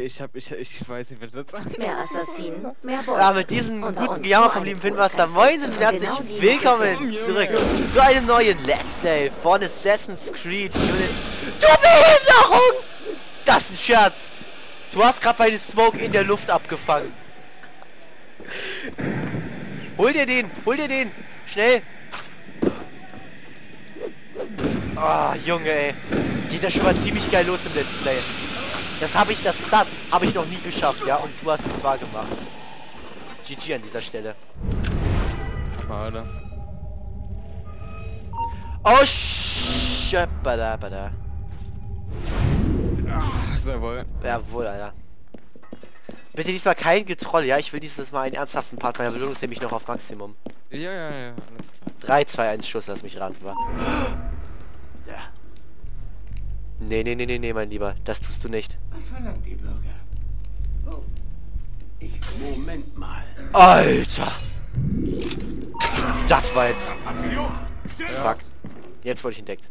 ich weiß nicht, was das sagt. Mehr Assassinen, mehr Beute. Ja, mit diesem Unter guten uns Gejammer nur vom eine lieben Pinmaster. Truhe Moin und herzlich Genau die willkommen Junge. zurück zu einem neuen Let's Play von Assassin's Creed Unit. Du Behinderung! Das ist ein Scherz! Du hast gerade meine Smoke in der Luft abgefangen. Hol dir den! Schnell! Ah, Junge, ey. Geht das schon mal ziemlich geil los im Let's Play. Das habe ich noch nie geschafft, ja, und du hast es zwar gemacht. GG an dieser Stelle. Schade. Oh, Schöppada. Jawohl. Jawohl, Alter. Bitte diesmal kein Getroll, ja? Ich will dieses Mal einen ernsthaften Part. Meine Belohnung ist nämlich noch auf Maximum. Ja, alles klar. 3, 2, 1, Schuss, lass mich raten, wa? Nee, mein Lieber. Das tust du nicht. Was verlangt die Bürger? Oh. Moment mal. Alter! Das war jetzt... Fuck. Jetzt wurde ich entdeckt.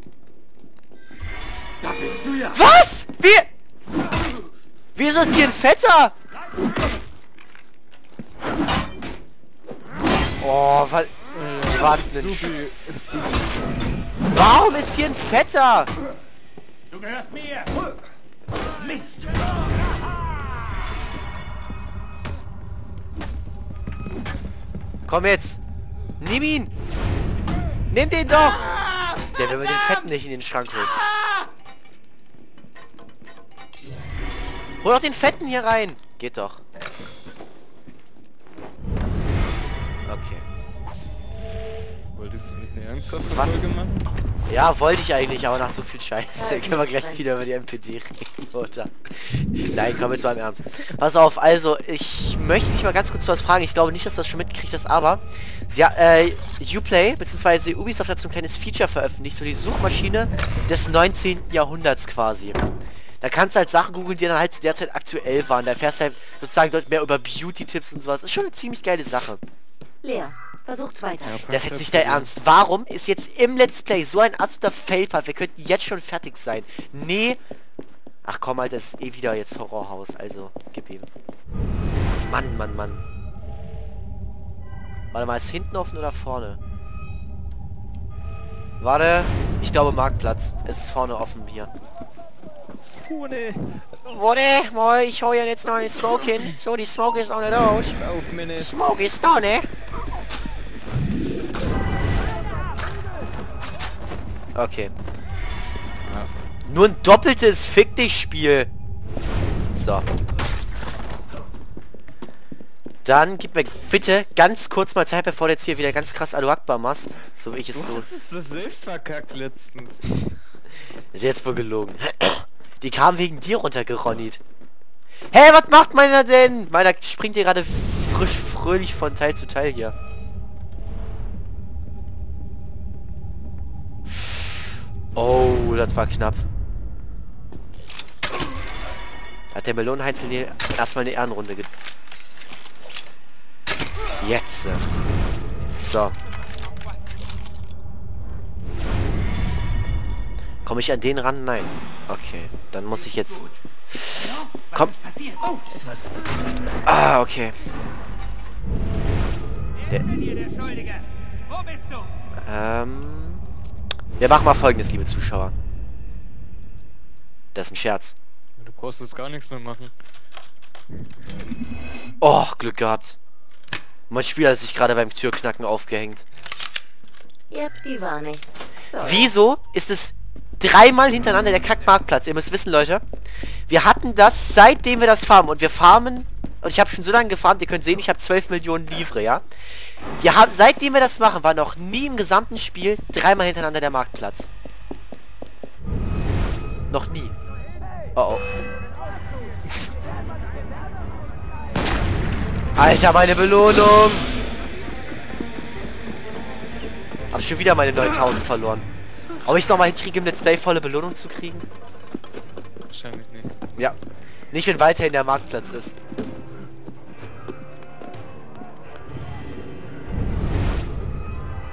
Da bist du ja. Was? Wieso ist hier ein Fetter? Oh, was... Warum ist hier ein Fetter? Du gehörst mir. Mist. Komm jetzt. Nimm ihn. Nimm den doch. Der will mir den Fetten nicht in den Schrank holen. Hol doch den Fetten hier rein. Geht doch. Okay. Wolltest du nicht eine ernsthafte Folge machen? Ja, wollte ich eigentlich, aber nach so viel Scheiße können wir gleich wieder über die MPD reden, oder? Nein, komm jetzt mal im Ernst. Pass auf, also, ich möchte dich mal ganz kurz was fragen. Ich glaube nicht, dass du das schon mitgekriegt hast, aber... Ja, Uplay, beziehungsweise Ubisoft hat so ein kleines Feature veröffentlicht, so die Suchmaschine des 19. Jahrhunderts quasi. Da kannst du halt Sachen googeln, die dann halt zu der Zeit aktuell waren. Da erfährst du halt sozusagen dort mehr über Beauty-Tipps und sowas. Ist schon eine ziemlich geile Sache. Leer. Versucht's weiter. Ja, Das ist jetzt nicht der Ernst. Warum ist jetzt im Let's Play so ein absoluter Fail-Part? Wir könnten jetzt schon fertig sein. Nee. Ach komm, Alter, das ist eh wieder jetzt Horrorhaus. Also, gib ihm. Mann. Warte mal, ist hinten offen oder vorne? Warte. Ich glaube Marktplatz. Es ist vorne offen hier. Warte, mal, ich hau ja jetzt noch eine Smoke hin. So, die Smoke ist noch nicht aus. Auf Minutes. Smoke ist da, ne? Okay. Ja. Nur ein doppeltes Fick dich Spiel. So. Dann gib mir bitte ganz kurz mal Zeit, bevor du jetzt hier wieder ganz krass Alu Akbar machst. So wie ich es so... Du hast es das selbst verkackt letztens. Ist jetzt wohl gelogen. Die kam wegen dir runtergeronnit. Hey, was macht meiner denn? Meiner springt hier gerade fröhlich von Teil zu Teil hier. Oh, das war knapp. Hat der Melonenheinzel hier erstmal eine Ehrenrunde Jetzt. So. Komme ich an den ran? Nein. Okay, dann muss ich jetzt... Komm. Ah, okay. Wir machen mal Folgendes, liebe Zuschauer. Das ist ein Scherz. Du brauchst jetzt gar nichts mehr machen. Oh, Glück gehabt. Mein Spieler hat sich gerade beim Türknacken aufgehängt. Yep, die war nichts. So. Wieso ist es dreimal hintereinander der Kackmarktplatz? Ihr müsst wissen, Leute, wir hatten das, seitdem wir das farmen. Und wir farmen, und ich habe schon so lange gefarmt, ihr könnt sehen, ich habe 12 Millionen Livre, ja? Wir haben, seitdem wir das machen, war noch nie im gesamten Spiel dreimal hintereinander der Marktplatz. Noch nie. Oh. Alter, meine Belohnung! Hab schon wieder meine 9000 verloren. Ob ich es nochmal hinkriege, im Let's Play volle Belohnung zu kriegen? Wahrscheinlich nicht. Ja. Nicht, wenn weiterhin der Marktplatz ist.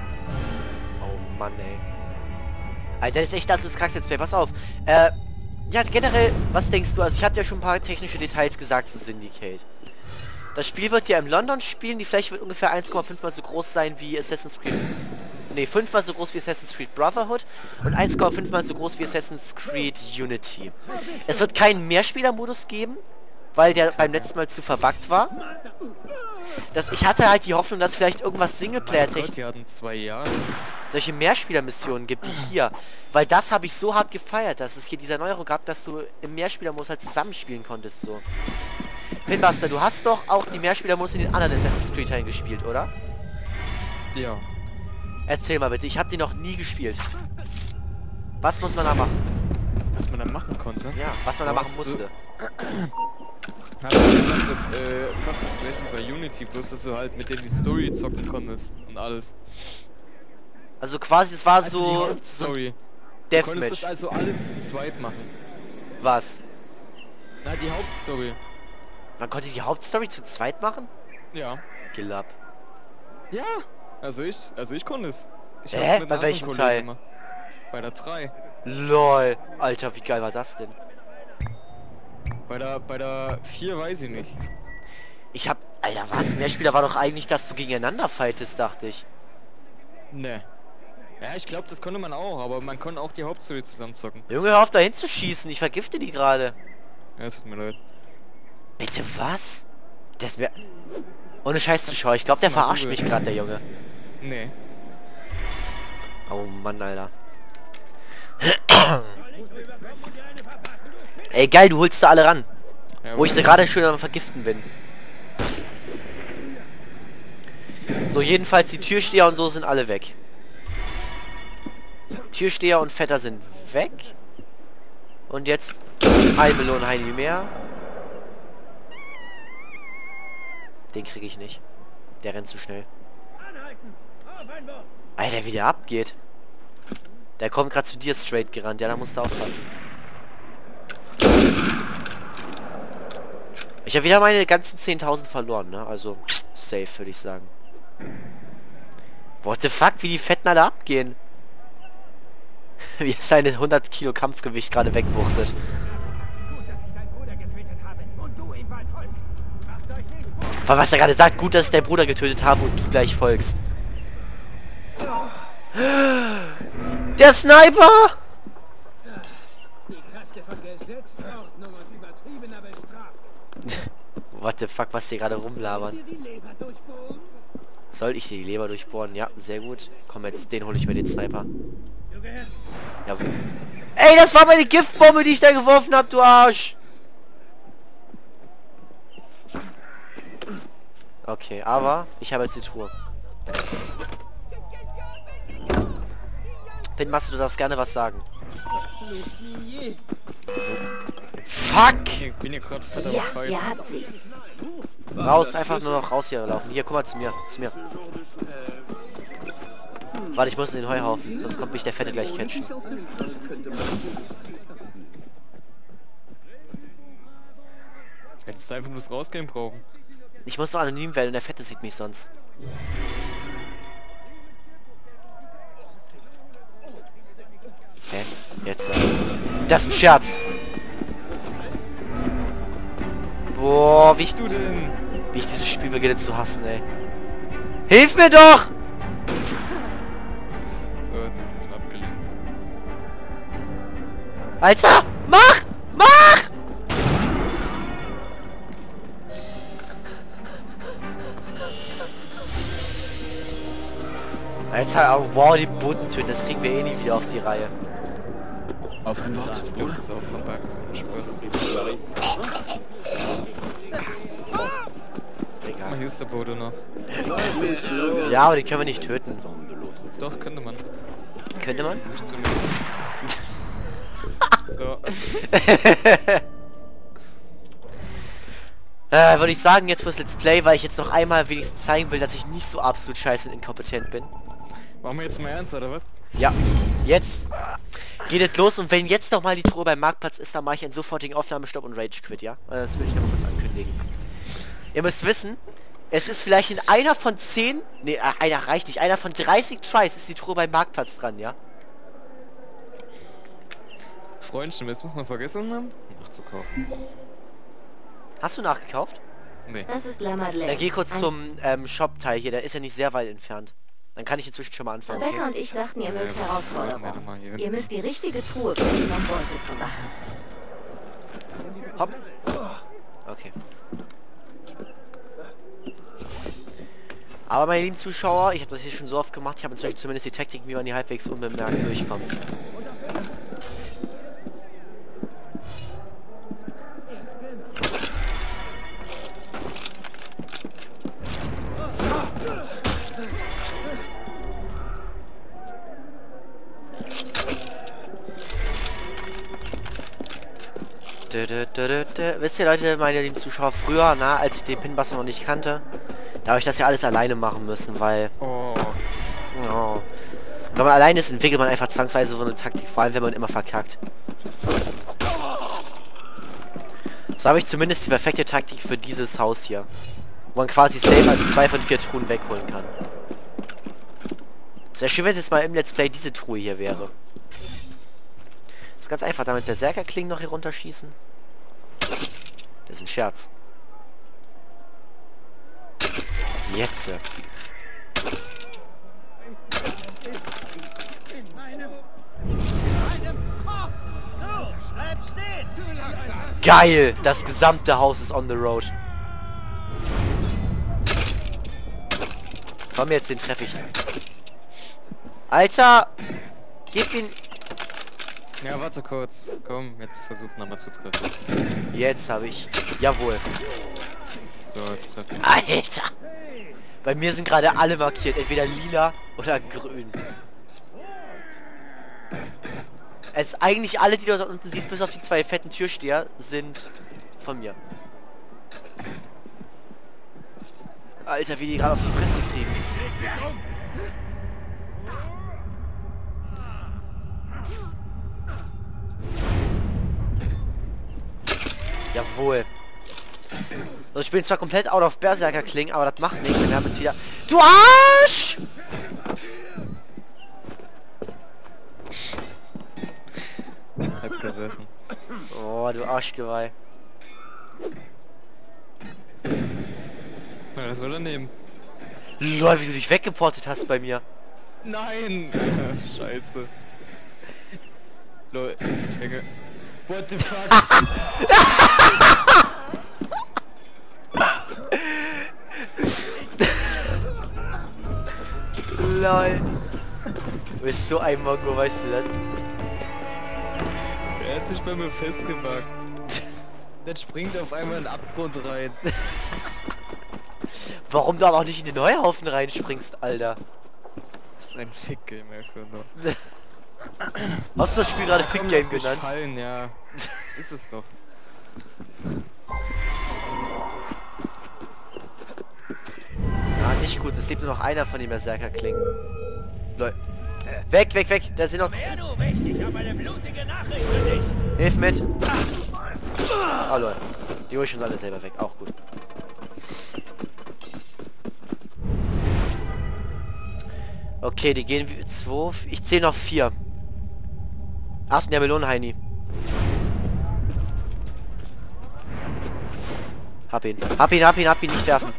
Oh Mann, ey. Alter, das ist echt absolutes Kacks Let's Play. Pass auf. Ja, generell, was denkst du? Also ich hatte ja schon ein paar technische Details gesagt zu Syndicate. Das Spiel wird ja im London spielen, die Fläche wird ungefähr 1,5 mal so groß sein wie Assassin's Creed... Ne, 5 mal so groß wie Assassin's Creed Brotherhood und 1,5 mal so groß wie Assassin's Creed Unity. Es wird keinen Mehrspielermodus geben, weil der beim letzten Mal zu verbuggt war. Ich hatte halt die Hoffnung, dass vielleicht irgendwas Singleplayer-technisch... Die hatten 2 Jahre. solche Mehrspielermissionen gibt wie hier. Weil das habe ich so hart gefeiert, dass es hier dieser Neuerung gab, dass du im Mehrspielermodus halt zusammenspielen konntest, so. Pinbuster, du hast doch auch die Mehrspielermodus in den anderen Assassin's Creed Teilen gespielt, oder? Ja. Erzähl mal bitte, ich habe die noch nie gespielt. Was muss man da machen? Was man da machen konnte? Ja, was man da machen Was, musste. Hat er gesagt, dass fast das gleiche bei Unity, bloß dass du halt mit denen die Story zocken konntest und alles. Also quasi, es war Also die so Hauptstory. Du konntest das Deathmatch. also alles zu zweit machen. Was? Na, die Hauptstory. Man konnte die Hauptstory zu zweit machen? Ja. Gelapp. Ja. Also ich konnte es. Ich Hä? hab's mit Bei einem welchem anderen Teil? Kollegen gemacht. Bei der 3. LOL. Alter, wie geil war das denn? Bei der 4 weiß ich nicht. Ich hab... Alter, was? Mehrspieler war doch eigentlich, dass du gegeneinander fightest, dachte ich. Ne. Ja, ich glaube, das konnte man auch, aber man konnte auch die Hauptstory zusammen zocken. Junge, hör auf da hinzuschießen, ich vergifte die gerade. Ja, tut mir leid. Bitte was? Das wär... Ohne Scheiß Zuschauer, ich glaube, der verarscht mich gerade, der Junge. Nee. Oh Mann, Alter. Ey, geil, du holst da alle ran. Ja, Wo ich sie gerade schön am Vergiften bin. So, jedenfalls die Türsteher und so sind alle weg. Türsteher und Vetter sind weg. Und jetzt ein Melone Heini mehr. Den kriege ich nicht. Der rennt zu schnell. Alter, wie der abgeht. Der kommt gerade zu dir straight gerannt. Ja, da musst du aufpassen. Ich habe wieder meine ganzen 10.000 verloren, ne? Also, safe, würde ich sagen. What the fuck, wie die Fetten alle abgehen. Wie er seine 100 Kilo Kampfgewicht gerade wegwuchtet. Weil was er gerade sagt, gut, dass ich deinen Bruder getötet habe und du gleich folgst. Der Sniper! What the fuck, was die gerade rumlabern? Soll ich dir die Leber durchbohren? Ja, sehr gut. Komm jetzt, den hole ich mir, den Sniper. Ja. Ey, das war meine Giftbombe, die ich da geworfen habe, du Arsch! Okay, aber ich habe jetzt die Truhe. Pin, machst du darfst gerne was sagen. Fuck! Ich bin hier gerade fett am Ja, Fight. ihr habt sie. Raus, einfach nur noch raus hier laufen. Hier, guck mal zu mir, Warte, ich muss in den Heuhaufen, sonst kommt mich der Fette gleich catchen. Ich hätte es einfach bloß rausgehen brauchen. Ich muss doch anonym werden, der Fette sieht mich sonst. Hä? Jetzt. Das ist ein Scherz. Boah, wie Was du denn? ich dieses Spiel beginne zu hassen, ey. Hilf mir doch! So, jetzt mal abgelenkt. Alter! Mach! Mach! Alter, oh, wow, die Bodentöne, das kriegen wir eh nie wieder auf die Reihe. Auf ein Wort, Ich glaube, das ist auch verbuggt. Spaß. Mal, Egal. hier ist der Bodo noch. Ja, aber die können wir nicht töten. Doch, könnte man. Könnte man? Nicht zumindest. So. Würde ich sagen, jetzt fürs Let's Play, weil ich jetzt noch einmal wenigstens zeigen will, dass ich nicht so absolut scheiße und inkompetent bin. Machen wir jetzt mal ernst, oder was? Ja, jetzt geht es los und wenn jetzt noch mal die Truhe beim Marktplatz ist, dann mache ich einen sofortigen Aufnahmestopp und Rage Quit, ja? Das will ich noch mal kurz ankündigen. Ihr müsst wissen, es ist vielleicht in einer von 10, nee, einer reicht nicht, einer von 30 Tries ist die Truhe beim Marktplatz dran, ja? Freundchen, jetzt muss man vergessen haben, nachzukaufen. Hast du nachgekauft? Nee. Das ist La Madeleine. Dann geh kurz Ein- zum Shop-Teil hier, der ist ja nicht sehr weit entfernt. Dann kann ich inzwischen schon mal anfangen, Rebecca okay? und ich dachten, ihr mögt Ja, Herausforderungen. warte mal hier. Ihr müsst die richtige Truhe finden, um Beute zu machen. Hopp. Okay. Aber meine lieben Zuschauer, ich habe das hier schon so oft gemacht, ich habe inzwischen zumindest die Taktik, wie man hier halbwegs unbemerkt durchkommt. Wisst ihr Leute, meine lieben Zuschauer, früher, na, als ich den Pinbuster noch nicht kannte, da habe ich das ja alles alleine machen müssen, weil... Oh. Oh, wenn man alleine ist, entwickelt man einfach zwangsweise so eine Taktik, vor allem wenn man immer verkackt. So habe ich zumindest die perfekte Taktik für dieses Haus hier. Wo man quasi safe, also 2 von 4 Truhen wegholen kann. Sehr schön, wenn jetzt mal im Let's Play diese Truhe hier wäre. Das ist ganz einfach, damit Berserkerklingen noch hier runterschießen. Das ist ein Scherz. Jetzt. Geil! Das gesamte Haus ist on the road. Komm jetzt, den treffe ich. Alter! Gib ihn... Ja, warte kurz. Komm, jetzt versuch nochmal zu treffen. Jetzt habe ich... Jawohl. So, jetzt treffen. Alter! Bei mir sind gerade alle markiert. Entweder lila oder grün. Es eigentlich alle, die du dort unten siehst, bis auf die 2 fetten Türsteher, sind von mir. Alter, wie die gerade auf die Fresse kriegen. Jawohl. Also ich bin zwar komplett out of Berserker klingen, aber das macht nichts. Wir haben jetzt wieder... Du Arsch! Hat gesessen. Oh, du Arschgeweih. Ja, das war daneben. Lol, wie du dich weggeportet hast bei mir. Nein! Scheiße. Lol, ich hänge. What the fuck? Lol. Du bist so ein Mongo, weißt du das? Er hat sich bei mir festgepackt. Dann springt auf einmal in den Abgrund rein. Warum du aber auch nicht in den Heuhaufen reinspringst, Alter? Das ist ein Fick-Game, Erkunder. Hast du das Spiel gerade Komm, Fick-Game lass mich genannt? fallen, ja. Ist es doch. Ja, nicht gut. Es lebt nur noch einer von den Berserker-Klingen. Lol. Weg, weg, weg. Da sind noch... Wer du bist, ich habe eine blutige Nachricht für dich. Hilf mit. Oh, lol. Die hol ich uns alle selber weg. Auch gut. Okay, die gehen wie 2. Ich zähle noch 4. Ach, der Melonenheini. Hab ihn. Hab ihn, hab ihn, hab ihn. Nicht werfen.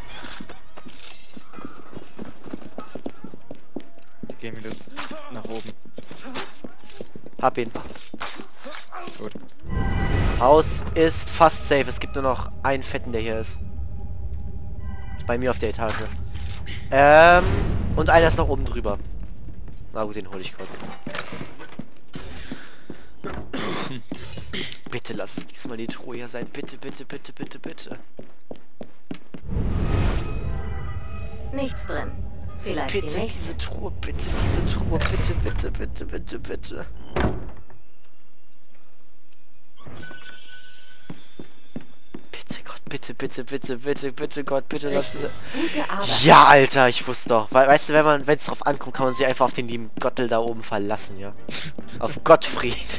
Die gehen wieder nach oben. Hab ihn. Gut. Haus ist fast safe. Es gibt nur noch einen Fetten, der hier ist. Bei mir auf der Etage. Und einer ist noch oben drüber. Na gut, den hole ich kurz. Bitte lass es diesmal die Truhe hier sein. Bitte, bitte, bitte, bitte, bitte. Nichts drin. Vielleicht die Bitte nächste. diese Truhe, bitte diese Truhe, bitte, bitte, bitte, bitte, bitte. Bitte Gott, bitte, bitte, bitte, bitte, bitte Gott, bitte lass diese... Gute Arbeit. Ja, Alter, ich wusste doch. Weißt du, wenn es drauf ankommt, kann man sich einfach auf den lieben Gottel da oben verlassen, ja? Auf Gottfried.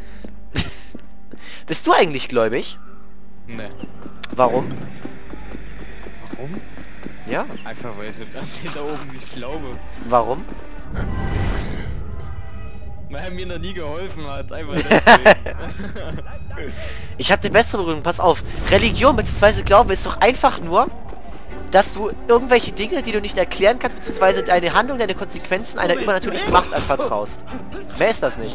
Bist du eigentlich gläubig? Ne. Warum? Warum? Ja? Einfach weil ich an den da oben nicht glaube. Warum? Weil er mir noch nie geholfen hat, einfach deswegen. Ich habe eine bessere Begründung, pass auf. Religion bzw. Glaube ist doch einfach nur, dass du irgendwelche Dinge, die du nicht erklären kannst, bzw. deine Handlung, deine Konsequenzen einer übernatürlichen Macht anvertraust. Mehr ist das nicht.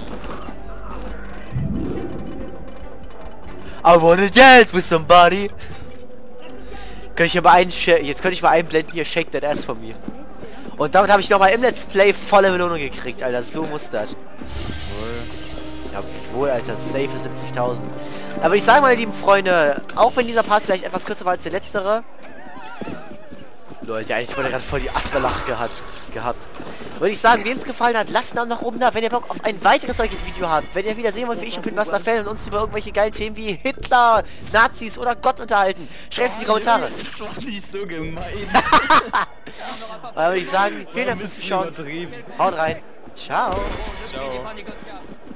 I wanna dance with somebody. Könnte ich mal jetzt könnte ich mal einblenden, hier Shake That Ass von mir. Und damit habe ich nochmal im Let's Play volle Belohnung gekriegt, Alter. So muss das. Jawohl, Alter. Safe 70.000. Aber ich sage, meine lieben Freunde, auch wenn dieser Part vielleicht etwas kürzer war als der letztere. Leute, eigentlich wurde gerade voll die Asperlache gehabt. Würde ich sagen, wem es gefallen hat, lasst einen Daumen nach oben da, wenn ihr Bock auf ein weiteres solches Video habt. Wenn ihr wieder sehen wollt, wie ich und Pinmaster Fan und uns über irgendwelche geilen Themen wie Hitler, Nazis oder Gott unterhalten, schreibt es in die Kommentare. Das war nicht so gemein. Aber würde ich sagen, vielen Dank fürs Zuschauen. Haut rein. Ciao. Ciao.